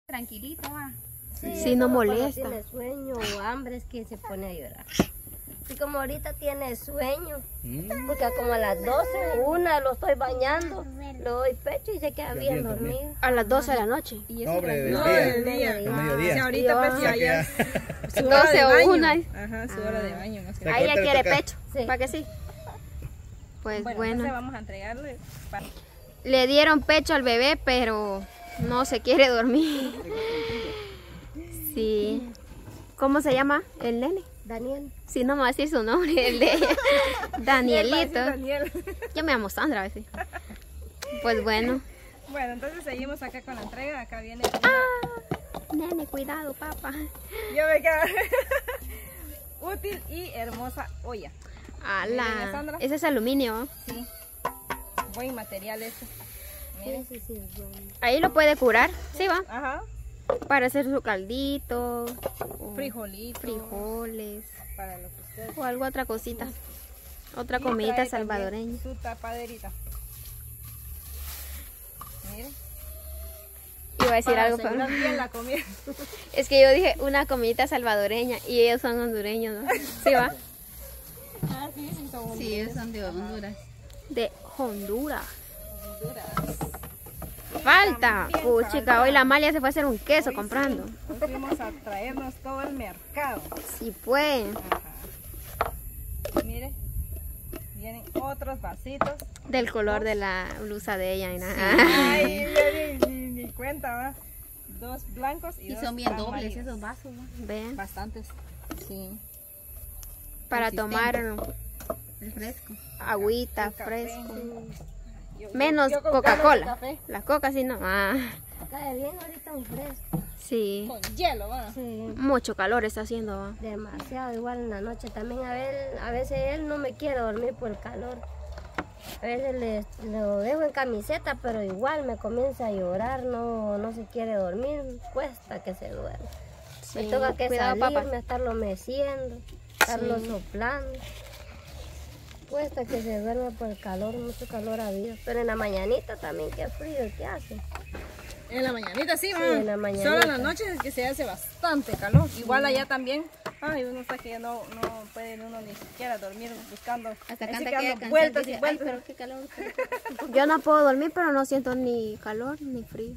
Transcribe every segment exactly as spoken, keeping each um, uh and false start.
tranquilito, va. Sí, sí, no molesta. Cuando tiene sueño o hambre es que se pone a llorar. Así como ahorita tiene sueño, mm. porque como a las doce, una lo estoy bañando, le doy pecho y se queda bien, bien dormido. A las doce de la noche. ¿Y eso no, del no, día. del día. Del mediodía. Si ahorita pues ya, ya su hora de baño. Una. Ajá, su hora de baño. No sé. Ahí ella quiere pecho, sí. ¿Para que sí? Pues bueno. bueno. Entonces vamos a entregarle. Para... Le dieron pecho al bebé, pero no se quiere dormir. Sí. ¿Cómo se llama el nene? Daniel. Sí, no me va a decir su nombre, el de ella. Danielito. Daniel. Yo me llamo Sandra a veces. Pues bueno. Bueno, entonces seguimos acá con la entrega. Acá viene. Ah, nene, cuidado, papá. Yo me quedo. Útil y hermosa olla. ¡Hala! Ese es aluminio. Sí. Buen material este. Miren. Sí, sí, sí, ahí lo puede curar, ¿sí va? Ajá. Para hacer su caldito. Frijolitos. Frijoles. Para lo que usted... O algo, otra cosita. Otra y comidita salvadoreña. Su tapaderita. Miren. Iba a decir para algo, pero bien la comida. Es que yo dije una comidita salvadoreña y ellos son hondureños, ¿no? ¿Sí va? Ah, sí, sí, son hondureños. Sí, ellos son de Honduras. De Honduras. Honduras. Falta. Uh, chica, hoy la Amalia se fue a hacer un queso hoy comprando. Sí, hoy fuimos a traernos todo el mercado. Sí, pues. Ajá. Mire, vienen otros vasitos. Del color de la blusa de ella y nada. Sí. Ay, ni, ni, ni cuenta, va. Dos blancos y, y dos son bien amarillos. dobles esos vasos, ¿no? Vean. Bastantes. Sí. Para tomar el fresco. Agüita, el fresco. Sí. Yo, menos Coca-Cola. La Coca sí no. Ah. Cae bien ahorita un fresco. Sí. Con hielo, va. Sí. Mucho calor está haciendo, ¿va? Demasiado, igual en la noche también. A, ver, a veces él no me quiere dormir por el calor. A veces le, lo dejo en camiseta, pero igual me comienza a llorar, no, no se quiere dormir, cuesta que se duerma. Sí. Me toca que cuidado, salirme, papá. Estarlo meciendo, estarlo sí. soplando. Cuesta que se duerma por el calor, mucho calor ha habido. Pero en la mañanita también, qué frío que hace. En la mañanita sí, sí va. En la mañanita. Solo en la noche es que se hace bastante calor. Sí. Igual allá también. Ay, uno está que no, no puede uno ni siquiera dormir buscando. Hasta canta que dando vueltas dice, y vueltas. pero qué calor. Yo no puedo dormir, pero no siento ni calor ni frío.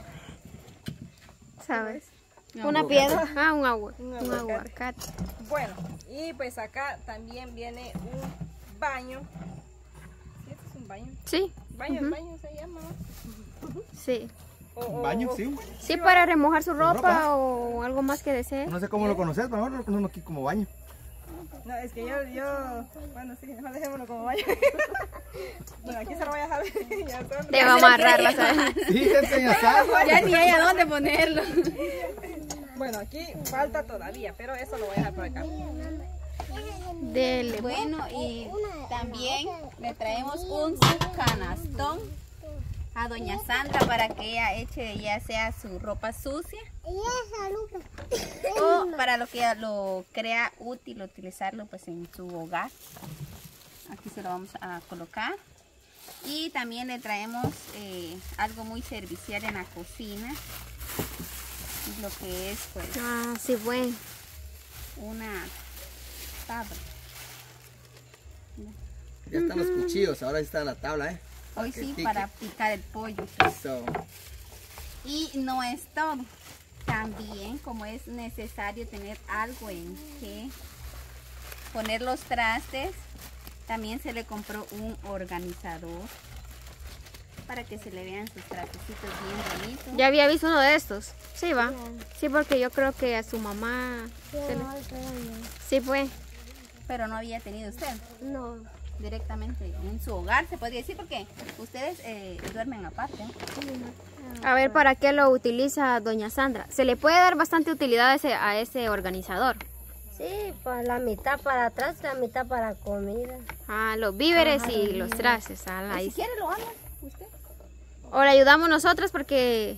¿Sabes? No, una piedra. Ah, un agua. Un aguacate. Un aguacate. Bueno, y pues acá también viene un baño. ¿Sí, este es un baño? Sí. Baño, uh-huh. baño se llama. Sí. ¿Un baño? Sí, un baño. Sí, para remojar su ropa, ropa o algo más que desee. No sé cómo ¿Sí? lo conoces, pero nosotros lo conocemos aquí como baño. No, es que yo, yo, bueno, sí, mejor dejémoslo como baño. Bueno, aquí se lo voy a dejar. Te va a amarrarla, ¿sabes? Sí, te enseñas algo. Ya ni hay a dónde ponerlo. Bueno, aquí falta todavía, pero eso lo voy a dejar por acá. Dele. Bueno, y también le traemos un canastón a doña Sandra para que ella eche ya sea su ropa sucia o para lo que ella lo crea útil utilizarlo pues en su hogar. Aquí se lo vamos a colocar. Y también le traemos eh, algo muy servicial en la cocina, lo que es pues ah, sí, bueno. una tabla. Ya están los cuchillos, ahora está la tabla, ¿eh? Hoy sí, pique. Para picar el pollo. Eso. Y no es todo. También, como es necesario tener algo en que poner los trastes, también se le compró un organizador para que se le vean sus trastecitos bien bonitos. Ya había visto uno de estos. Sí, va. Sí, porque yo creo que a su mamá... Sí, se le... sí pues. Pero no había tenido usted. No. Directamente en su hogar, se podría decir, porque ustedes eh, duermen aparte. A ver, ¿para qué lo utiliza doña Sandra? Se le puede dar bastante utilidad a ese, a ese organizador. Sí, pues la mitad para atrás, la mitad para comida. Ah, los víveres ah, y los trastes. Ah, la si quiere lo haga usted. O le ayudamos nosotros porque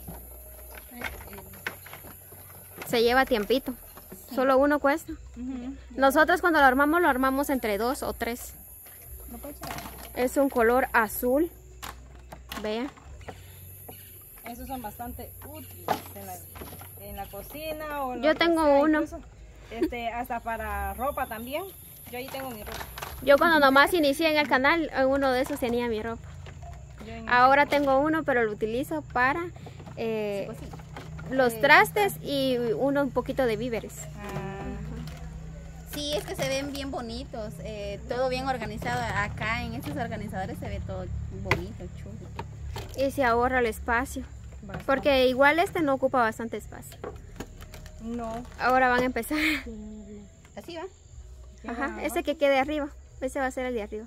se lleva tiempito. Sí. Solo uno cuesta. Uh-huh. Nosotros cuando lo armamos, lo armamos entre dos o tres. Es un color azul. Vea. Es esos son bastante útiles en la, en la cocina o en Yo lo que tengo sea, uno. incluso, este, hasta para ropa también. Yo ahí tengo mi ropa. Yo cuando nomás inicié en el canal, en uno de esos tenía mi ropa. Yo en- Ahora tengo uno, pero lo utilizo para eh, los trastes y uno un poquito de víveres. Ah, Sí, es que se ven bien bonitos, eh, todo bien organizado. Acá en estos organizadores se ve todo bonito, chulo. Y se ahorra el espacio. bastante. Porque igual este no ocupa bastante espacio. No. Ahora van a empezar. Así va. Ajá, ese que quede arriba. Ese va a ser el de arriba.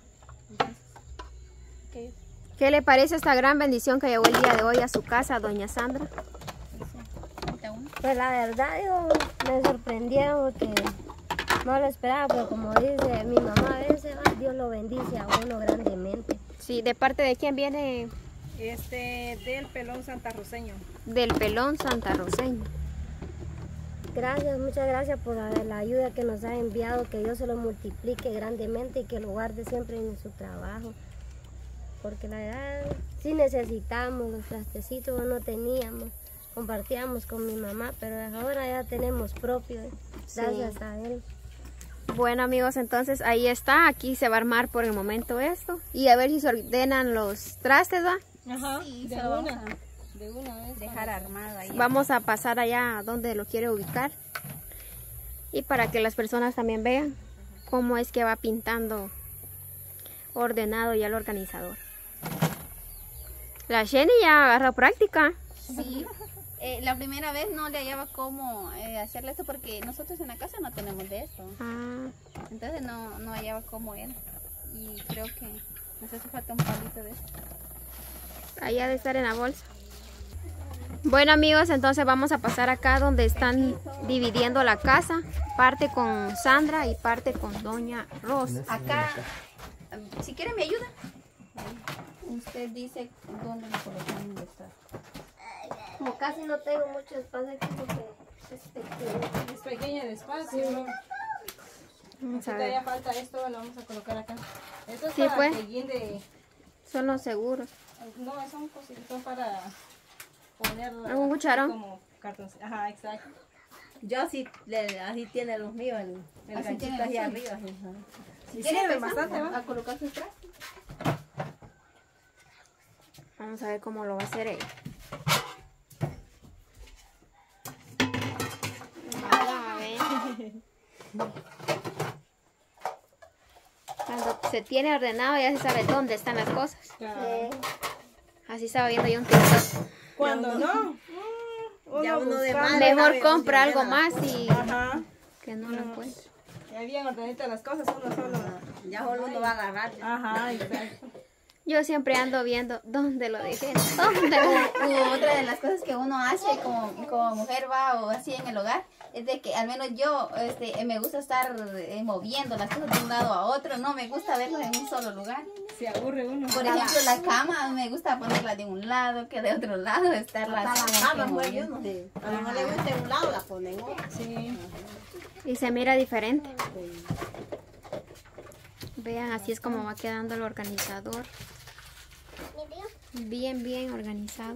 Ok. ¿Qué le parece esta gran bendición que llegó el día de hoy a su casa, doña Sandra? Ahorita uno. Pues la verdad yo me sorprendieron porque no lo esperaba, pero como dice mi mamá a veces, "Ay, Dios lo bendice a uno grandemente". Sí, ¿de parte de quién viene? Este, del pelón santarroceño. Del pelón santarroceño. Gracias, muchas gracias por la, la ayuda que nos ha enviado, que Dios se lo multiplique grandemente y que lo guarde siempre en su trabajo. Porque la verdad, sí necesitamos los trastecitos, no teníamos, compartíamos con mi mamá, pero ahora ya tenemos propio, gracias a él. Bueno amigos, entonces ahí está, aquí se va a armar por el momento esto y a ver si se ordenan los trastes, ¿va? Ajá. Sí, de solo vamos una. a De una vez. dejar armado ahí. Vamos a pasar allá donde lo quiere ubicar y para que las personas también vean cómo es que va pintando ordenado ya el organizador. La Jenny ya agarró práctica. Sí. Eh, la primera vez no le hallaba cómo eh, hacerle esto porque nosotros en la casa no tenemos de esto. Ah, Entonces no, no hallaba cómo era. Y creo que nos hace falta un palito de esto. ahí ha de estar en la bolsa. Bueno amigos, entonces vamos a pasar acá donde están dividiendo la casa. Parte con Sandra y parte con doña Rosa. Acá, um, si quiere me ayuda. Usted dice dónde lo colocamos de estar. Como casi no tengo mucho espacio aquí porque es pequeño. Es pequeño el espacio. ¿no? Vamos Si a todavía ver. falta esto, lo vamos a colocar acá. Esto es Sí, para pues. que guinde. Son los seguros. No, son cositas para poner. ¿Un cucharón? Como cartón. Ajá, exacto. Yo así, le- así tiene los míos, el, el Así ganchito tiene ahí los arriba. así, ¿no? Sí, ¿Quiere sirve empezar bastante, ¿va? a colocar sus trastes? Vamos a ver cómo lo va a hacer ella. Ah, a ver. Cuando se tiene ordenado ya se sabe dónde están las cosas. Claro. Así estaba viendo yo un TikTok. Cuando no, mm, uno Ya uno de buscando. madre. Mejor sabe compra dónde algo ordena. más y Ajá. que no lo encuentre. Ya bien ordenaditas las cosas, uno solo. Ya solo uno va a agarrar. Ajá, exacto. Yo siempre ando viendo dónde lo dejé, dónde lo dejé. U otra de las cosas que uno hace como, como mujer va o así en el hogar es de que al menos yo este, me gusta estar eh, moviendo las cosas de un lado a otro, no me gusta verlas en un solo lugar. Se aburre uno. Por ejemplo, la cama me gusta ponerla de un lado que de otro lado, estarla Hasta así la como cama que mueve moviendo. uno. A lo mejor le gusta en un lado, la pone en otro. Sí. Y se mira diferente. Vean, así es como va quedando el organizador. Bien, bien organizado.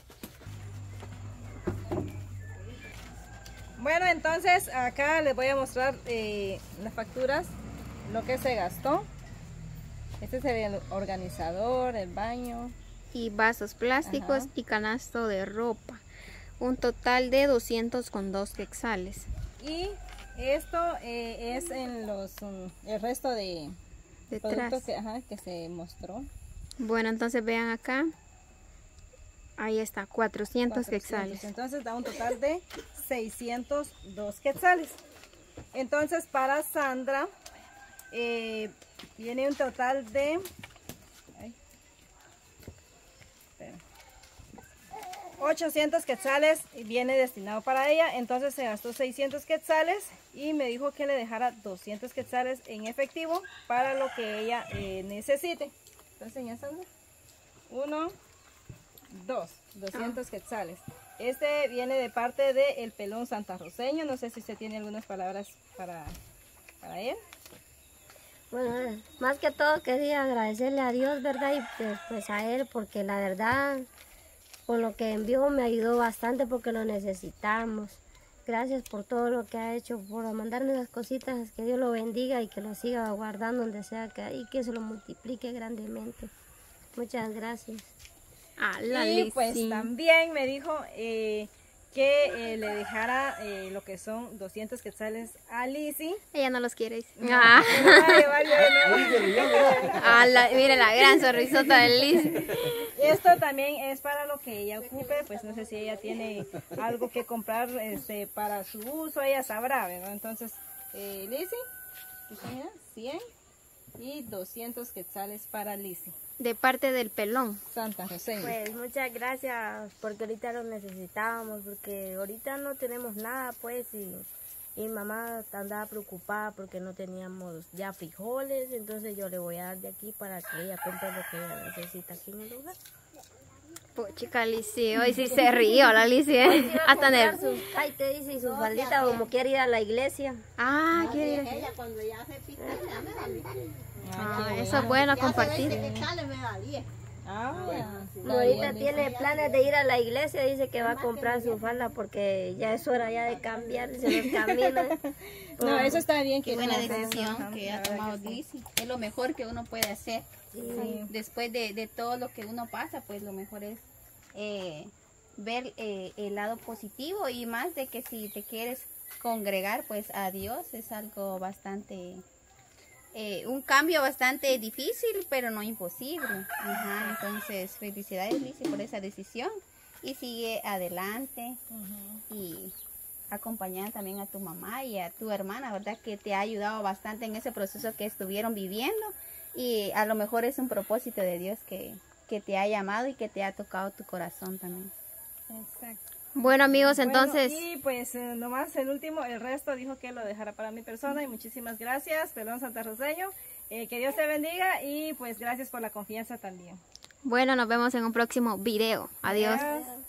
Bueno, entonces acá les voy a mostrar eh, las facturas, lo que se gastó. Este sería el organizador, el baño. Y vasos plásticos Ajá. y canasto de ropa. Un total de doscientos con dos quetzales. Y esto eh, es en los um, el resto de Detrás. productos que, ajá, que se mostró. Bueno, entonces vean acá. Ahí está, cuatrocientos cuatrocientos. quetzales. Entonces da un total de seiscientos dos quetzales. Entonces para Sandra eh, viene un total de ay, espera, ochocientos quetzales y viene destinado para ella. Entonces se gastó seiscientos quetzales y me dijo que le dejara doscientos quetzales en efectivo para lo que ella eh, necesite. Entonces ya Sandra, uno, dos, doscientos quetzales. Este viene de parte de El Pelón Santarroceño. No sé si usted tiene algunas palabras para, para él. Bueno, más que todo quería agradecerle a Dios, ¿verdad? Y pues, pues a él, porque la verdad, con lo que envió me ayudó bastante porque lo necesitamos. Gracias por todo lo que ha hecho, por mandarme las cositas, que Dios lo bendiga y que lo siga guardando donde sea que y que se lo multiplique grandemente. Muchas gracias. Ah, la Y pues Lizzy. también me dijo eh, que eh, le dejara eh, lo que son doscientos quetzales a Lizzy. Ella no los quiere. Dice. Ah. Vale, vale, vale. Ah, la- mire la gran sonrisota de Lizzy. Esto también es para lo que ella ocupe, pues no sé si ella tiene algo que comprar este, para su uso, ella sabrá, ¿verdad? Entonces, eh, Lizzy, mira, cien y doscientos quetzales para Lizzy. De parte del pelón. Santa José. Pues muchas gracias porque ahorita lo necesitábamos, porque ahorita no tenemos nada pues y, y mamá andaba preocupada porque no teníamos ya frijoles, entonces yo le voy a dar de aquí para que ella compre lo que ella necesita aquí en el lugar. Pues chica Lizzy, hoy sí se río la Lizzy, ¿eh? Hasta Comprar en sus, ay, te dice, y sus falditas como quiere ir a la iglesia. Ah, quiere ir. Ella cuando ya se pita, ya me da diez. Ah, eso es bueno compartir. veinte quetzales me da diez. Ah, No, ahorita tiene planes de ir a la iglesia, dice que va a comprar su falda porque ya es hora ya de cambiarse los caminos. no, eso está bien. Qué que buena no hace eso, decisión ajá, que la ha verdad tomado que sí. Lizzy. Es lo mejor que uno puede hacer. Sí. Después de, de todo lo que uno pasa, pues lo mejor es eh, ver eh, el lado positivo y más de que si te quieres congregar pues a Dios es algo bastante, eh, un cambio bastante difícil pero no imposible. Ajá, entonces felicidades Lizzy por esa decisión y sigue adelante y acompañar también a tu mamá y a tu hermana, ¿verdad? Que te ha ayudado bastante en ese proceso que estuvieron viviendo y a lo mejor es un propósito de Dios que, que te ha llamado y que te ha tocado tu corazón también. Exacto. Bueno amigos, Bueno, entonces y pues eh, nomás el último, el resto dijo que lo dejara para mi persona y muchísimas gracias, Pelón Santarroseño, eh, que Dios te bendiga y pues gracias por la confianza también. bueno, nos vemos en un próximo video. Adiós. Adiós.